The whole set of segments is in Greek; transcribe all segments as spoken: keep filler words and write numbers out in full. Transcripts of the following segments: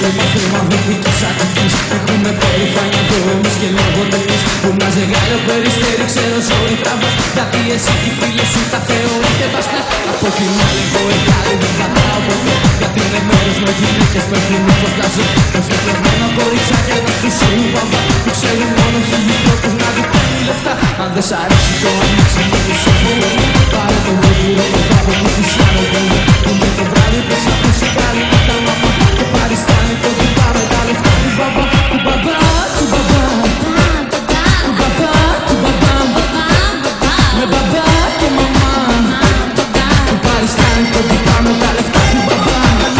θέμα θέμα δυτικής Αττικής. Έχουμε περηφάνεια εδώ εμείς και λόγω τελείς. Που μια ζεγάλε ο περιστέρι ξέρω ζόρι τραβάς. Γιατί εσύ και οι φίλες σου τα θεωρείτε βαστάς. Από την άλλη εγώ εγκάρι δεν πατάω ποτέ. Γιατί είναι μέρος με γυναίκες με ευθύνη φωτάζω. Με φτωχευμένα κοριτσάκια να στους σίγουν παπά. Που ξέρουν μόνο χίλιους τρόπους να διπλένουν λεφτά. Αν δεν σ' αρέσει το ανοίξει με το σώμα. Πάρε το βούτυρο το κάπου που φυσιάνω πολύ. Που με το βράδυ πες να πούσει καλή με τα μαμά. Και παριστάνει το τι πάμε τα λεφτά του μπαμπά. Του μπαμπά, του μπαμπά. Του μπαμπά, του μπαμπά. Με μπαμπά και μαμά. Που παριστάνει το τι πάμε τα λεφτά του μπαμπά.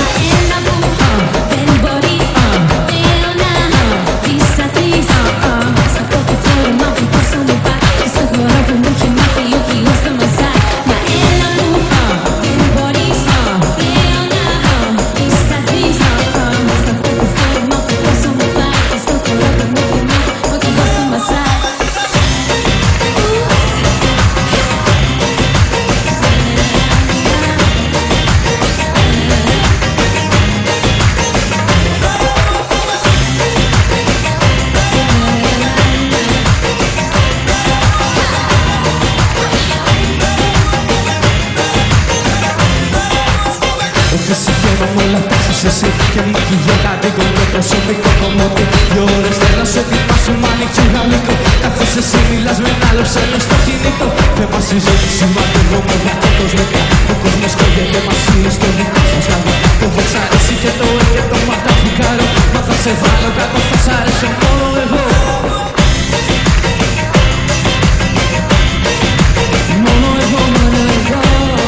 Όλα φτάσεις εσύ και νίκη για κατοίκο. Το προσωπικό κομμάτι δύο ώρες θέλω σε ετοιμάσου μ' άνοιξε γαλλικό. Καθώς εσύ μιλάς με ένα άλλο ψέλος στο κινητό. Θέμα συζήτηση μαντεύομαι για το κοσμικά. Ο κόσμος καίγεται μαζί στο δικό σας λαό. Το δεν σ' αρέσει και το ε και το ματαφικάρω. Μα θα σε βάλω κάτω, θα σ' αρέσω μόνο εγώ. Μόνο εγώ, μόνο εγώ.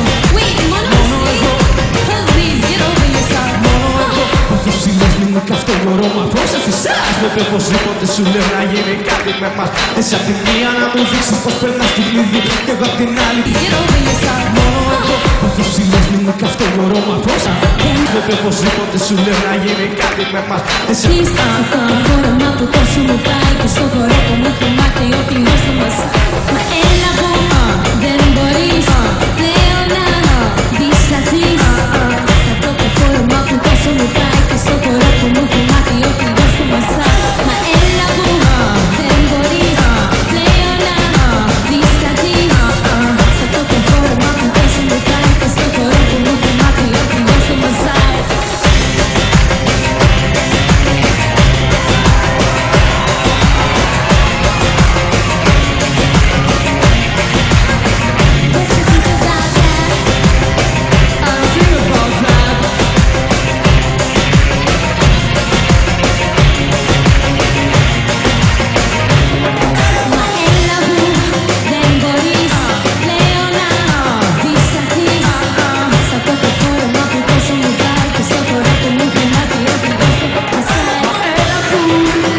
Αυτό μπορώ μα πώς αφησάς. Βέβαια οπωσδήποτε σου λέω να γίνει κάτι με μας. Εσύ απ' τη μία να μου δείξεις πως περνάς την κλειδί. Κι εγώ απ' την άλλη μόνο εγώ. Όχι ψηλές μηνύκα αυτό μπορώ μα πώς αφησάς. Βέβαια οπωσδήποτε σου λέω να γίνει κάτι με μας. Εσύ απ' τη μία αυτό φόρεμα που τόσο μου πάει. Και στο χωρό που μου έχει μάθει ό,τι όσο μας. Μα έλα που δεν μπορείς πλέον να δισταθείς. Σε αυτό το φόρεμα που τόσο μου πάει. Και στο χωρό που μου έχει μάθει ό,τι όσο μας. Μα έλα που δεν μπορείς πλέον να δισταθείς. Σε αυτό το φόρεμα που τόσο μου πάει. Και στο χωρό που μου έχει μάθει ό,τι όσο μας. Ooh.